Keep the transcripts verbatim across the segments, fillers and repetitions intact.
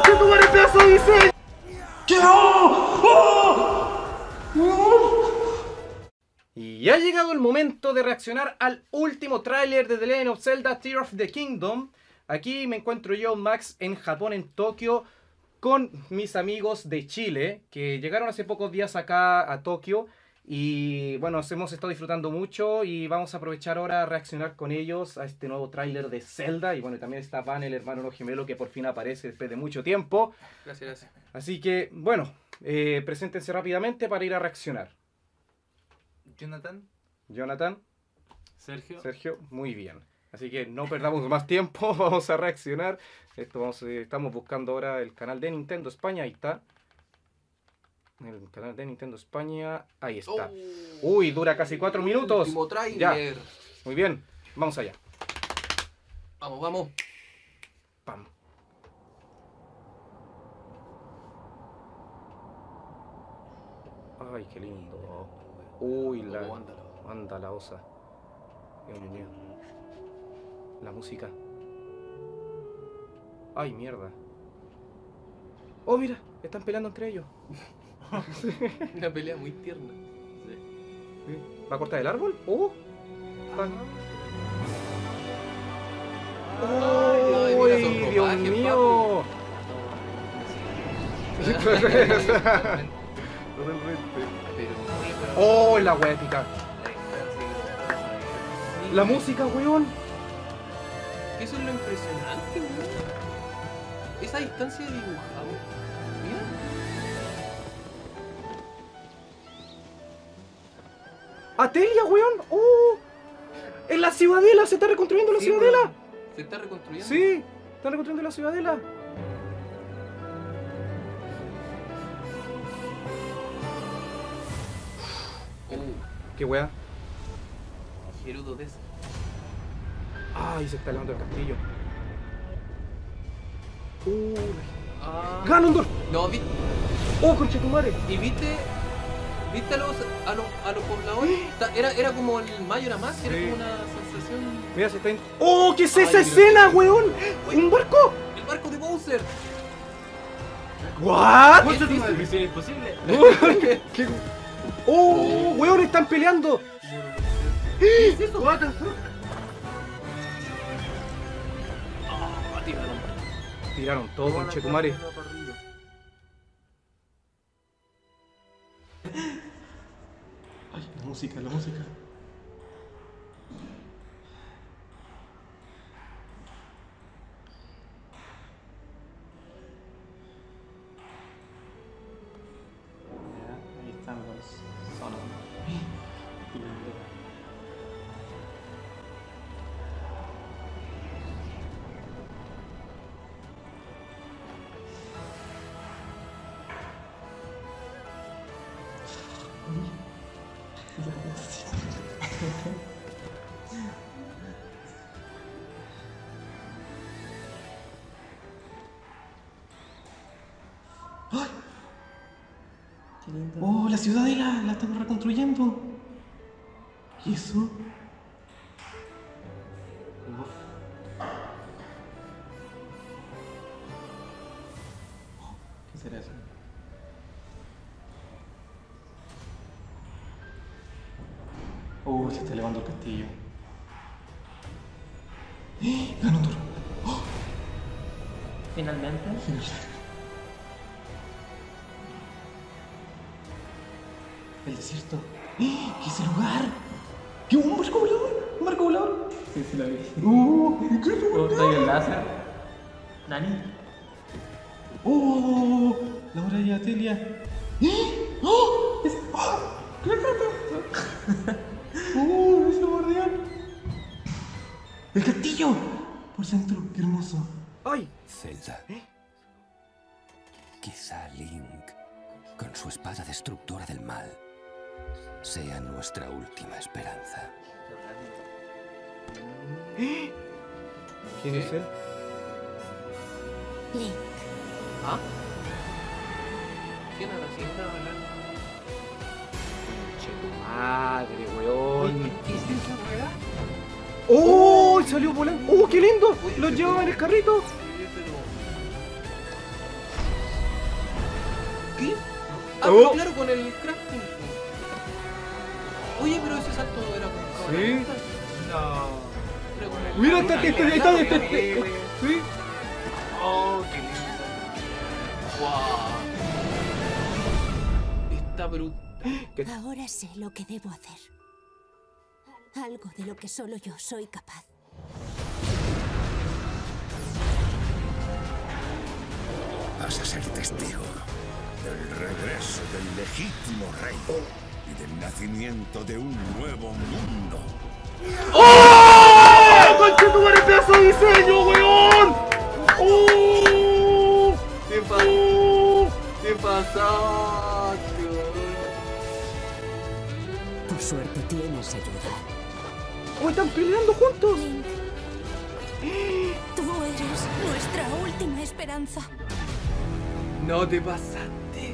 ¡Conchetumare, pedazo de diseño! ¿Qué? ¡Oh! ¡Oh! Y ha llegado el momento de reaccionar al último tráiler de The Legend of Zelda Tears of the Kingdom. Aquí me encuentro yo, Max, en Japón, en Tokio, con mis amigos de Chile, que llegaron hace pocos días acá a Tokio. Y bueno, nos hemos estado disfrutando mucho y vamos a aprovechar ahora a reaccionar con ellos a este nuevo tráiler de Zelda. Y bueno, también está Van, el hermano no gemelo, que por fin aparece después de mucho tiempo. Gracias, gracias. Así que, bueno, eh, preséntense rápidamente para ir a reaccionar. Jonathan. Jonathan. Sergio. Sergio, muy bien. Así que no perdamos más tiempo, vamos a reaccionar. Esto vamos, eh, estamos buscando ahora el canal de Nintendo España, ahí está. El canal de Nintendo España, ahí está. Oh, Uy, dura casi cuatro minutos. Último tráiler. Ya, muy bien, vamos allá. Vamos, vamos. Pam. Ay, qué lindo. Uy, la... Oh, ándalo. Anda la osa. Dios mío. La música. Ay, mierda. Oh, mira, están peleando entre ellos. Una pelea muy tierna. Sí. ¿Va a cortar el árbol? ¡Oh! Están... Ay, ¡Uy, mira, son Dios ropajes, mío! Pero, ¡Oh, la wea épica! La música, weón. Eso es lo impresionante, weón. Esa distancia de dibujado. Mira. ¡Atelia, weón! ¡Oh! ¡En la ciudadela! ¡Se está reconstruyendo la Sí, ciudadela! weón. Se está reconstruyendo. Sí, están reconstruyendo la ciudadela. Oh, ¿Qué weá? Gerudo de ese. Ay, se está elevando el castillo. Uh, Ah. ¡Ganondorf! No, vi. ¡Oh, conchetumare! ¿Y viste? ¿Viste a los, a los, a los pobladores? Ta- Era, era como el Mayor más, era Sí. como una sensación. Mira, se está... en- ¡Oh, qué es Ay, esa mira. escena, weón! ¿Un barco? ¡El barco de Bowser! ¿What? ¿Qué es eso? Misión imposible. ¿Qué? ¡Oh, weón, están peleando! ¿Qué es eso? What the fuck? Ah, tiraron. Tiraron todo, conchetumare. Ay, la música, la música. Ahí están los sonos. Qué lindo. ¡Oh, la ciudadela! ¡La están reconstruyendo! ¿Y eso? ¿Qué será eso? ¡Oh, se está elevando el castillo! ¡Eh! ¡Ganondorf! ¡Oh! Finalmente. El desierto. ¡Eh! ¿Qué es ese lugar? ¿Qué? ¿Un barco volador? ¿Un barco volador? Sí, sí, la vi. ¡Oh! ¿Qué es eso? Oh, está ahí el láser. Nani. ¡Oh! La muralla de Atelia. ¡Eh! ¡Oh! Es... ¡Oh! ¿Qué es esto? ¡Oh! ¡Ese guardián! ¡El castillo! Por dentro, qué hermoso. ¡Ay! Zelda. Quizá Link, con su espada destructora del mal, sea nuestra última esperanza. ¿Eh? ¿Quién es él? Link. ¿Ah? ¿Quién era así? Che tu madre, weón. ¿Qué es esa weá? ¡Oh! Salió volando. ¡Oh, qué lindo! Lo llevaba en el carrito. Sí, pero... ¿Qué? Ah, Oh. pero claro, con el crafting. Oye, pero ese salto era con cámara Sí. lenta. No. Era con el- Mira, Ah, está, mira, está, mira, está, mira, está, mira, está, mira. sí. Oh, qué lindo. Wow. Está brutal. Ahora sé lo que debo hacer. Algo de lo que solo yo soy capaz. Vas a ser testigo del regreso del legítimo rey y del nacimiento de un nuevo mundo. ¡Oh! ¡Conche tu madre, pedazo de diseño, weón! ¡Oh! ¿Qué pasa? ¡Oh! ¿Qué pasaste, Por suerte tienes ayuda. ¡Oh, están peleando juntos! Link, tú eres nuestra última esperanza. No te pasaste.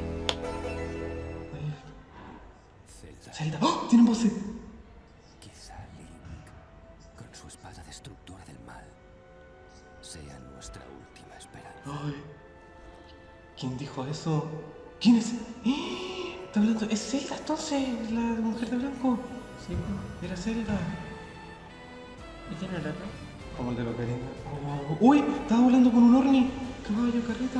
Zelda, Zelda. ¡Oh! Tienen voces. quizá Link, con su espada destructora del mal, sea nuestra última esperanza. Ay. ¿Quién dijo eso? ¿Quién es? ¡Eh! Está hablando. ¿Es Zelda entonces? ¿La mujer de blanco? Sí, pues. Era Zelda. ¿Y quién era? Como el de los Ocarina. Oh. ¡Uy! Estaba hablando con un Orni. Caballo, carreta.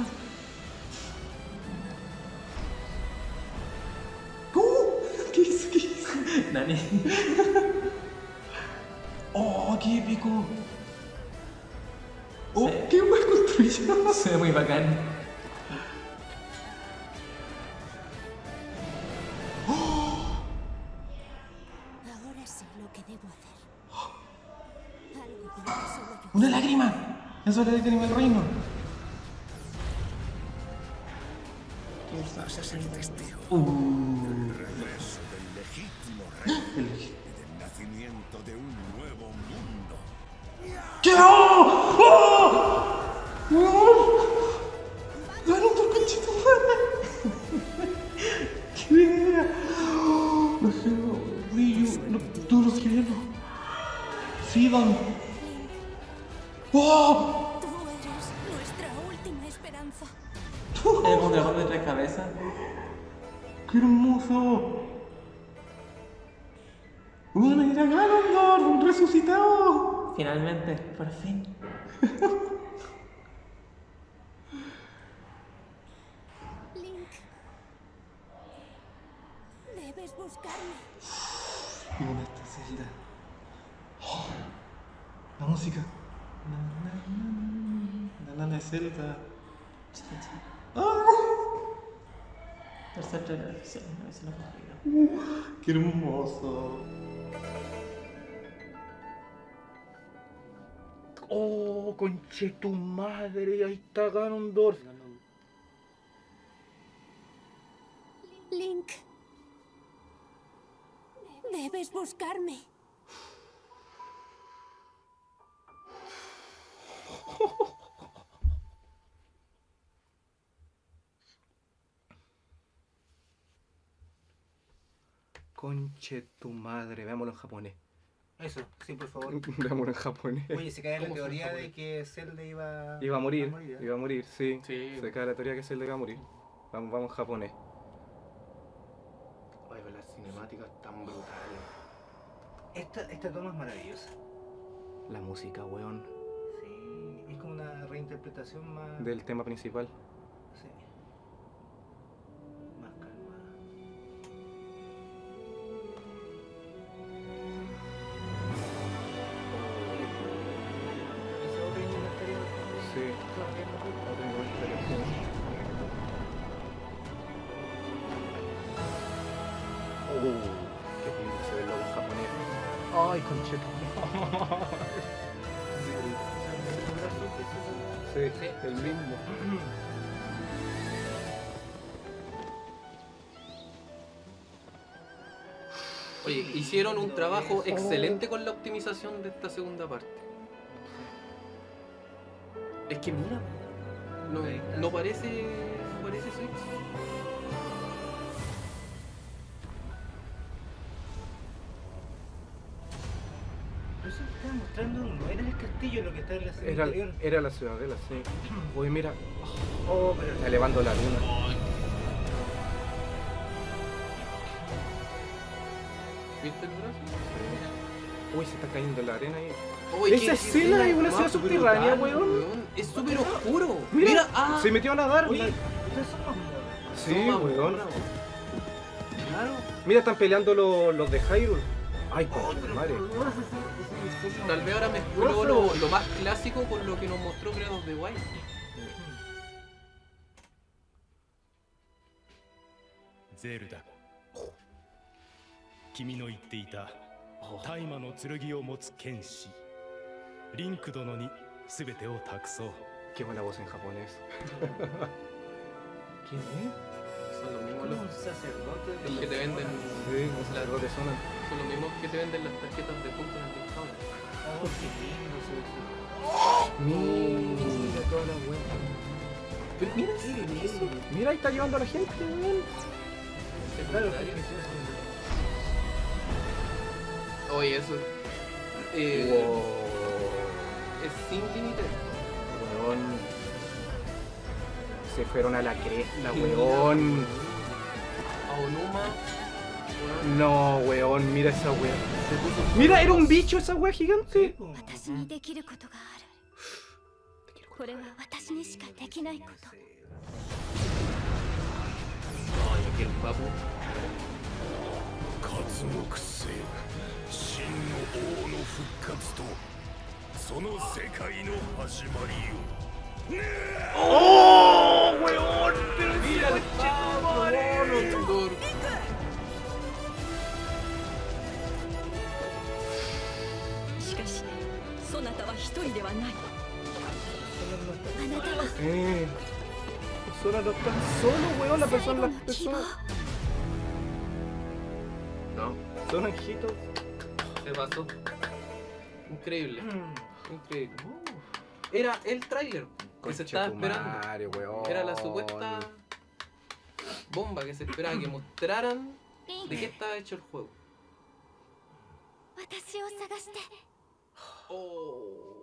¡Uh! ¿Qué hizo? ¿Qué hizo? Nani. ¡Oh, qué épico! ¡Oh, Sí. qué mal construido! Se ve muy bacán. Ahora sé lo que debo hacer. Algo de lo que solo yo ¡Una lágrima! Eso es la lágrima del reino. Vas a ser testigo Uh. del regreso del legítimo rey y del nacimiento de un nuevo mundo. ¿Qué? ¡Oh! ¡Oh! ¡Oh! ¡Ganó por conchito! ¡Qué idea! ¡Oh! Ryu, no, todos los gemelos. Sidon. ¡Oh! Tú eres nuestra última esperanza. ¿Es un dragón de tres cabezas? ¡Qué hermoso! ¡Bueno, era Ganondorf! ¡Resucitado! Finalmente, por fin. Link, debes buscarme. Y una esta Zelda. Oh, la música. Na, na, na, na, na, na, de Zelda. ¡Ah! Tercer trailer, sí, a ver si lo consigo. ¡Qué hermoso! ¡Oh, conche tu madre! Ahí está Ganondorf. Link, debes buscarme. Conche tu madre, veámoslo en japonés. Eso, sí, por favor. Veámoslo en japonés. Oye, se cae la ¿Cómo teoría fue? de que Zelda iba, Iba a morir, ¿eh? iba a morir, sí. Sí. Se cae la teoría que Zelda iba a morir. Vamos, vamos en japonés. Oye, pero las cinemáticas tan brutales. Esta, esta toma es maravillosa. La música, weón, Sí, es como una reinterpretación más. del tema principal. Sí. Más calmada. Esa otra línea anterior. Sí. Ahora tengo esta canción. Oh, qué lindo se ve el logo en japonés. Ay, conche tu madre. Sí, el mismo. Oye, hicieron un trabajo excelente con la optimización de esta segunda parte. Es que mira, no, no parece. no parece Switch. Pero eso que estaba mostrando no era el castillo lo que está en la serie Era, anterior. era la ciudadela, sí. Uy, mira. Oh, pero está elevando la luna. ¿Viste el brazo? Uy, se está cayendo en la arena ahí. Uy, Esa qué escena es una más ciudad subterránea, brutal, weón. Es súper oscuro. Mira, Mira, ah. se metió a nadar. Oye, la- Ustedes son los Sí, toma, weón. bravo. Claro. Mira, están peleando los, los de Hyrule. Ay, por madre. Tal vez ahora mezcló lo, lo más clásico con lo que nos mostró Breath of the Wild. ゼルダ君の言っていた大魔の剣を持つ剣士リンク殿に全てを託そう Qué buena voz en japonés. ¿Quién es? Son los mismos ¿Cómo un los, sacerdote de los que te venden. Sí, los sacerdotes sonan. Son los mismos que te venden las tarjetas de puntos en el discount. Oh, qué lindo se ve. Mira, toda la vuelta. Pero mira eso. mira, ahí está llevando a la gente, weón. Claro, Secundario. que eso es Oye, eso. Eh, Wow. Es sin límite. Weón. Se fueron a la cresta, weón. Aonuma. weón, No, weón, mira esa weá. Mira, era un bicho esa weá gigante. 私にできることがある。これは私にしかできないこと。 Ay, aquí el papu. 活木星真の王の復活とその世界の始まりよ ¡Oh, weón! Pero Mira el papu, Gondor. しかしそなたは一人ではない。 あなたは Eh. Sora no está solo, weón. La 最 persona, 後 las の希望。 personas. No, Son anjitos. se pasó. Increíble. Increíble. Era el tráiler que se estaba esperando. Conchetumare, weón. Era la supuesta bomba que se esperaba que mostraran de qué estaba hecho el juego. 私を探して。 Oh.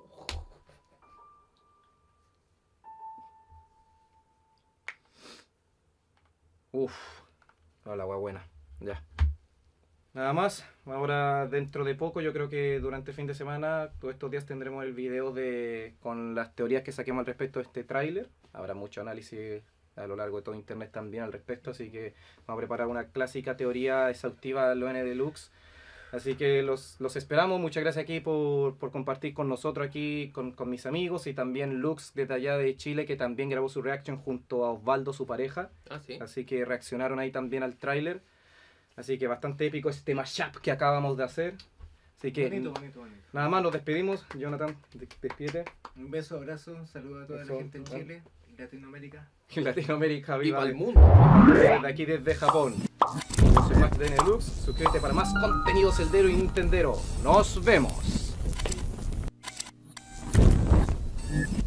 Uf. No, la weá buena. Ya. Nada más. Ahora, dentro de poco, yo creo que durante el fin de semana, todos estos días tendremos el video de con las teorías que saquemos al respecto de este tráiler. Habrá mucho análisis a lo largo de todo internet también al respecto, así que vamos a preparar una clásica teoría exhaustiva de lo N Deluxe. Así que los, los esperamos. Muchas gracias aquí por, por compartir con nosotros aquí, con, con mis amigos, y también Lux desde allá de Chile, que también grabó su reaction junto a Osvaldo, su pareja. Ah, sí. Así que reaccionaron ahí también al tráiler. Así que bastante épico este mashup que acabamos de hacer. Así que bonito, bonito, bonito. nada más, nos despedimos. Jonathan, de- despídete. Un beso, abrazo, un saludo a toda Eso, la gente en ¿no? Chile y Latinoamérica. En Latinoamérica, Y viva. para el mundo. Desde aquí, desde Japón. Yo soy Max de Nelux. Suscríbete para más contenido celdero y nintendero. Nos vemos.